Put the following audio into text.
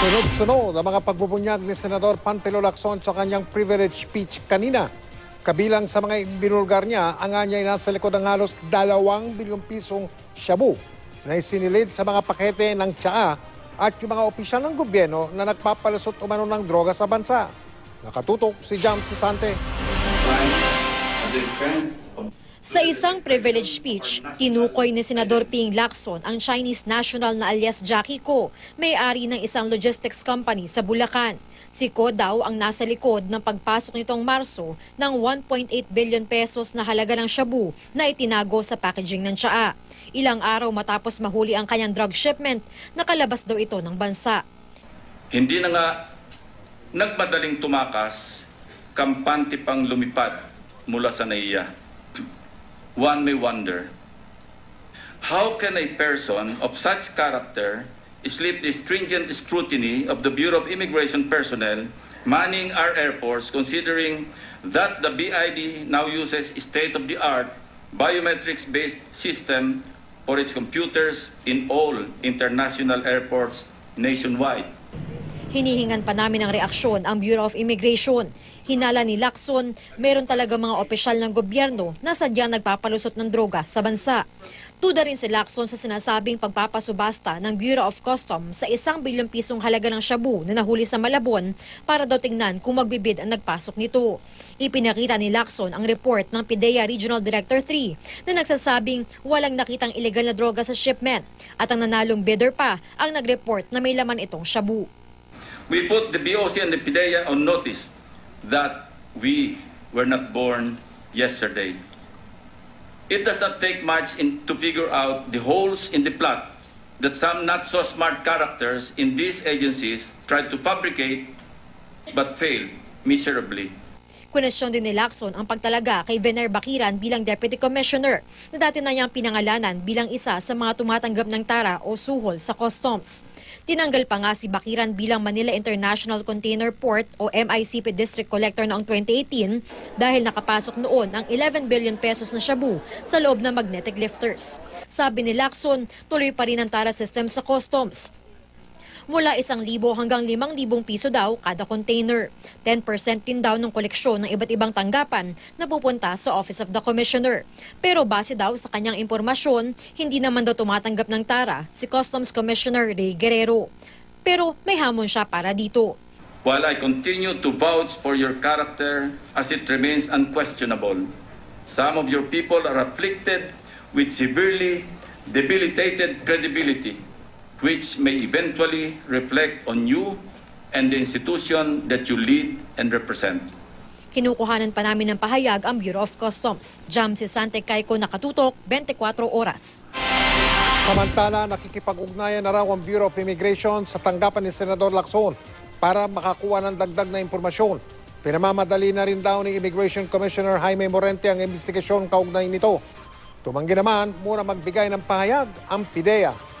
Sunod-sunod ang mga pagbubunyag ni Senador Pantelo Lacson sa kanyang privilege speech kanina. Kabilang sa mga binulgar niya, ang anya ay nasa likod ng halos 2 bilyong pisong shabu na isinilid sa mga pakete ng tsaa at yung mga opisyal ng gobyerno na nagpapalusot umano ng droga sa bansa. Nakatutok si Jacky Co. Sa isang privilege speech, tinukoy ni Senador Ping Lacson ang Chinese national na alias Jacky Co, may-ari ng isang logistics company sa Bulacan. Si Co daw ang nasa likod ng pagpasok nitong Marso ng 1.8 billion pesos na halaga ng shabu na itinago sa packaging ng tsaa. Ilang araw matapos mahuli ang kanyang drug shipment, nakalabas daw ito ng bansa. Hindi na nga nagmadaling tumakas, kampante pang lumipad mula sa naiya. One may wonder, how can a person of such character escape the stringent scrutiny of the Bureau of Immigration personnel manning our airports, considering that the BID now uses state-of-the-art biometrics-based system for its computers in all international airports nationwide? Hinihingan pa namin ng reaksyon ang Bureau of Immigration. Hinala ni Lacson, meron talaga mga opisyal ng gobyerno na sadyang nagpapalusot ng droga sa bansa. Tuda rin si Lacson sa sinasabing pagpapasubasta ng Bureau of Customs sa 1 bilyong pisong halaga ng shabu na nahuli sa Malabon para daw tingnan kung magbibid ang nagpasok nito. Ipinakita ni Lacson ang report ng PIDEA Regional Director 3 na nagsasabing walang nakitang illegal na droga sa shipment at ang nanalong bidder pa ang nag-report na may laman itong shabu. We put the BOC and the PIDEA on notice that we were not born yesterday. It does not take much to figure out the holes in the plot that some not so smart characters in these agencies tried to fabricate but failed miserably. Kwenesyon din ni Lacson ang pagtalaga kay Vener Bakiran bilang Deputy Commissioner na dati na niyang pinangalanan bilang isa sa mga tumatanggap ng tara o suhol sa customs. Tinanggal pa nga si Bakiran bilang Manila International Container Port o MICP District Collector noong 2018 dahil nakapasok noon ang 11 billion pesos na shabu sa loob ng magnetic lifters. Sabi ni Lacson, tuloy pa rin ang tara system sa customs. Mula 1,000 hanggang 5,000 piso daw kada container. 10% din daw ng koleksyon ng iba't ibang tanggapan na pupunta sa Office of the Commissioner. Pero base daw sa kanyang impormasyon, hindi naman daw tumatanggap ng tara si Customs Commissioner Ray Guerrero. Pero may hamon siya para dito. While I continue to vouch for your character as it remains unquestionable, some of your people are afflicted with severely debilitated credibility, which may eventually reflect on you and the institution that you lead and represent. Kinukuhanan pa namin ng pahayag ang Bureau of Customs. Jacky Co, nakatutok, 24 oras. Samantala, nakikipag-ugnayan na raw ang Bureau of Immigration sa tanggapan ni Senador Lacson para makakuha ng dagdag na impormasyon. Pinamamadali na rin daw ni Immigration Commissioner Jaime Morente ang investigasyon kaugnay nito. Tumanggi naman muna magbigay ng pahayag ang PIDEA.